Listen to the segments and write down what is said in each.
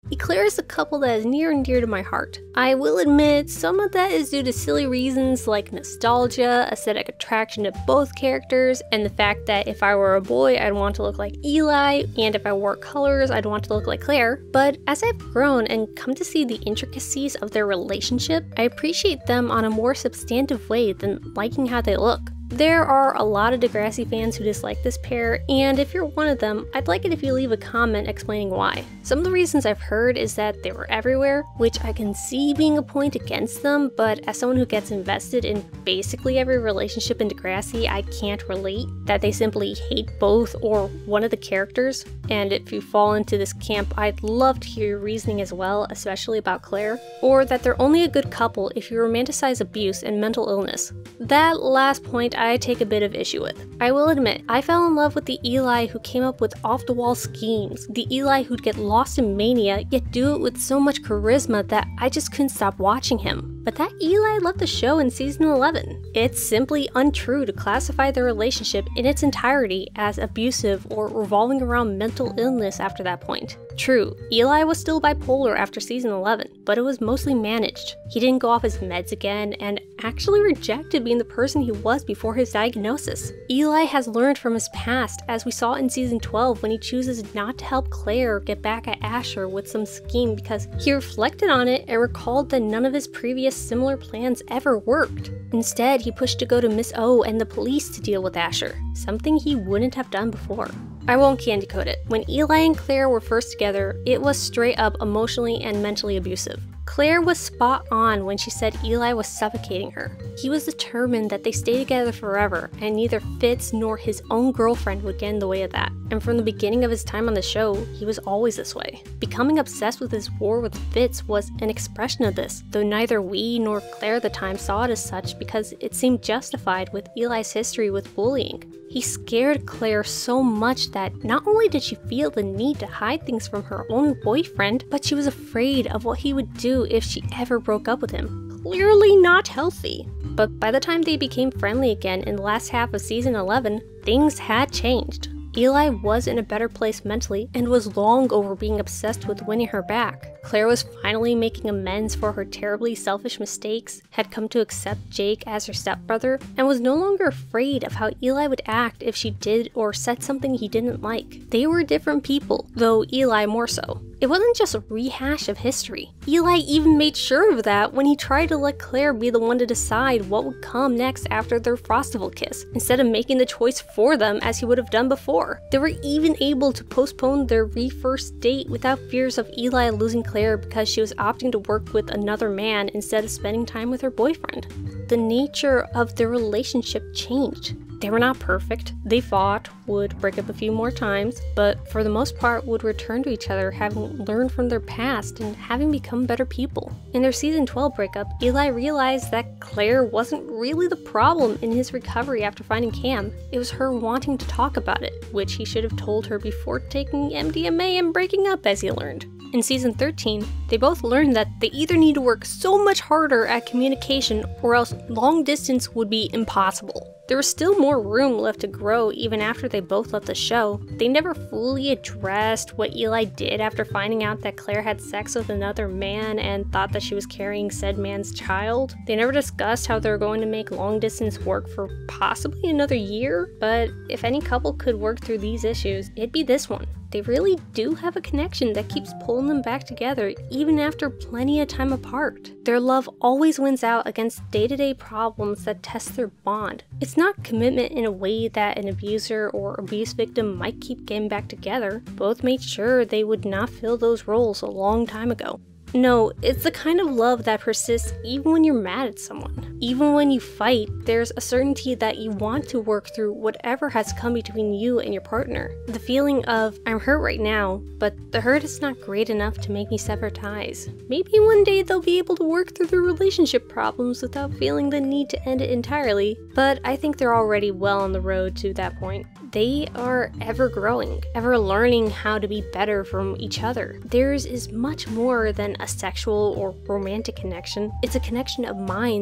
Eclair is a couple that is near and dear to my heart. I will admit, some of that is due to silly reasons like nostalgia, aesthetic attraction to both characters, and the fact that if I were a boy, I'd want to look like Eli, and if I wore colors, I'd want to look like Claire. But as I've grown and come to see the intricacies of their relationship, I appreciate them on a more substantive way than liking how they look. There are a lot of Degrassi fans who dislike this pair, and if you're one of them, I'd like it if you leave a comment explaining why. Some of the reasons I've heard is that they were everywhere, which I can see being a point against them, but as someone who gets invested in basically every relationship in Degrassi, I can't relate that they simply hate both or one of the characters. And if you fall into this camp, I'd love to hear your reasoning as well, especially about Claire, or that they're only a good couple if you romanticize abuse and mental illness. That last point I take a bit of issue with. I will admit, I fell in love with the Eli who came up with off-the-wall schemes, the Eli who'd get lost in mania, yet do it with so much charisma that I just couldn't stop watching him. But that Eli left the show in season 11. It's simply untrue to classify their relationship in its entirety as abusive or revolving around mental illness after that point. True, Eli was still bipolar after season 11, but it was mostly managed. He didn't go off his meds again and actually rejected being the person he was before his diagnosis. Eli has learned from his past, as we saw in season 12 when he chooses not to help Claire get back at Asher with some scheme because he reflected on it and recalled that none of his previous similar plans ever worked. Instead, he pushed to go to Miss O and the police to deal with Asher, something he wouldn't have done before. I won't candy coat it. When Eli and Claire were first together, it was straight up emotionally and mentally abusive. Claire was spot on when she said Eli was suffocating her. He was determined that they stay together forever, and neither Fitz nor his own girlfriend would get in the way of that. And from the beginning of his time on the show, he was always this way. Becoming obsessed with his war with Fitz was an expression of this, though neither we nor Claire at the time saw it as such because it seemed justified with Eli's history with bullying. He scared Claire so much that not only did she feel the need to hide things from her own boyfriend, but she was afraid of what he would do if she ever broke up with him. Clearly not healthy. But by the time they became friendly again in the last half of season 11, things had changed. Eli was in a better place mentally and was long over being obsessed with winning her back. Claire was finally making amends for her terribly selfish mistakes, had come to accept Jake as her stepbrother, and was no longer afraid of how Eli would act if she did or said something he didn't like. They were different people, though Eli more so. It wasn't just a rehash of history. Eli even made sure of that when he tried to let Claire be the one to decide what would come next after their Frostival kiss, instead of making the choice for them as he would have done before. They were even able to postpone their first date without fears of Eli losing Claire because she was opting to work with another man instead of spending time with her boyfriend. The nature of their relationship changed. They were not perfect. They fought, would break up a few more times, but for the most part would return to each other having learned from their past and having become better people. In their season 12 breakup, Eli realized that Claire wasn't really the problem in his recovery after finding Cam. It was her wanting to talk about it, which he should have told her before taking MDMA and breaking up, as he learned. In season 13, they both learned that they either need to work so much harder at communication or else long distance would be impossible. There was still more room left to grow even after they both left the show. They never fully addressed what Eli did after finding out that Claire had sex with another man and thought that she was carrying said man's child. They never discussed how they were going to make long distance work for possibly another year, but if any couple could work through these issues, it'd be this one. They really do have a connection that keeps pulling them back together even after plenty of time apart. Their love always wins out against day-to-day problems that test their bond. It's not commitment in a way that an abuser or abuse victim might keep getting back together. Both made sure they would not fill those roles a long time ago. No, it's the kind of love that persists even when you're mad at someone. Even when you fight, there's a certainty that you want to work through whatever has come between you and your partner. The feeling of, I'm hurt right now, but the hurt is not great enough to make me sever ties. Maybe one day they'll be able to work through their relationship problems without feeling the need to end it entirely, but I think they're already well on the road to that point. They are ever growing, ever learning how to be better from each other. Theirs is much more than a sexual or romantic connection. It's a connection of minds and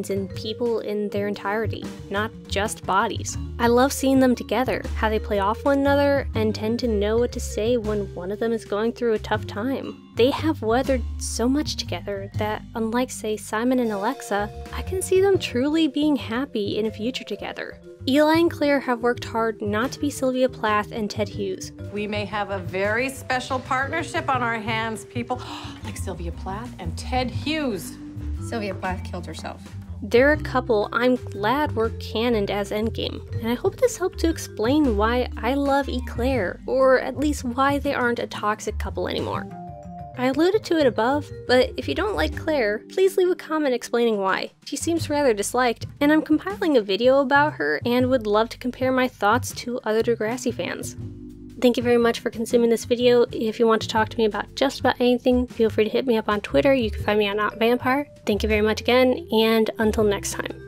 people in their entirety, not just bodies. I love seeing them together, how they play off one another and tend to know what to say when one of them is going through a tough time. They have weathered so much together that, unlike say Simon and Alexa, I can see them truly being happy in a future together. Eli and Claire have worked hard not to be Sylvia Plath and Ted Hughes. We may have a very special partnership on our hands, people, like Sylvia Plath and Ted Hughes. Sylvia Plath killed herself. They're a couple I'm glad were canoned as Endgame, and I hope this helped to explain why I love Eclair, or at least why they aren't a toxic couple anymore. I alluded to it above, but if you don't like Claire, please leave a comment explaining why. She seems rather disliked, and I'm compiling a video about her and would love to compare my thoughts to other Degrassi fans. Thank you very much for consuming this video. If you want to talk to me about just about anything, feel free to hit me up on Twitter. You can find me on NotVampire. Thank you very much again, and until next time.